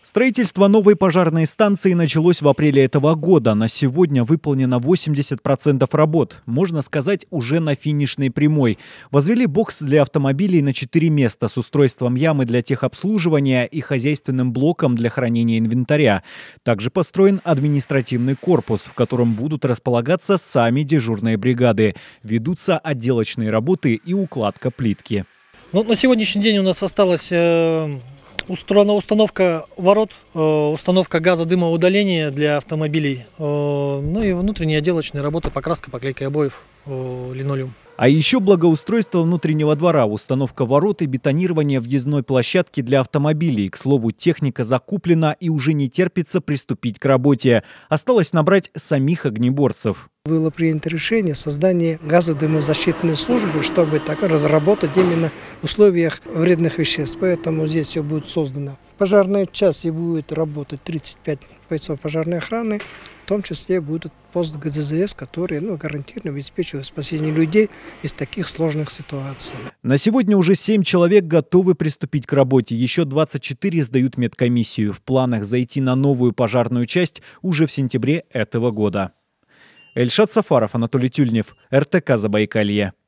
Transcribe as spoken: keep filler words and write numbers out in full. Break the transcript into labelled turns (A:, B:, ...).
A: Строительство новой пожарной станции началось в апреле этого года. На сегодня выполнено восемьдесят процентов работ. Можно сказать, уже на финишной прямой. Возвели бокс для автомобилей на четыре места с устройством ямы для техобслуживания и хозяйственным блоком для хранения инвентаря. Также построен административный корпус, в котором будут располагаться сами дежурные бригады. Ведутся отделочные работы и укладка плитки.
B: Ну, на сегодняшний день у нас осталось... Э... Установка ворот, установка газодымоудаления для автомобилей, ну и внутренние отделочные работы, покраска, поклейка обоев, линолеум.
A: А еще благоустройство внутреннего двора, установка ворот и бетонирование въездной площадки для автомобилей. К слову, техника закуплена и уже не терпится приступить к работе. Осталось набрать самих огнеборцев.
C: Было принято решение создания газодымозащитной службы, чтобы так разработать именно в условиях вредных веществ. Поэтому здесь все будет создано. В пожарной части будет работать тридцать пять бойцов пожарной охраны. В том числе будут пост ГДЗС, которые ну, гарантированно обеспечивают спасение людей из таких сложных ситуаций.
A: На сегодня уже семь человек готовы приступить к работе. Еще двадцать четыре сдают медкомиссию. В планах зайти на новую пожарную часть уже в сентябре этого года. Эльшат Сафаров, Анатолий Тюльнев, эр тэ ка Забайкалье.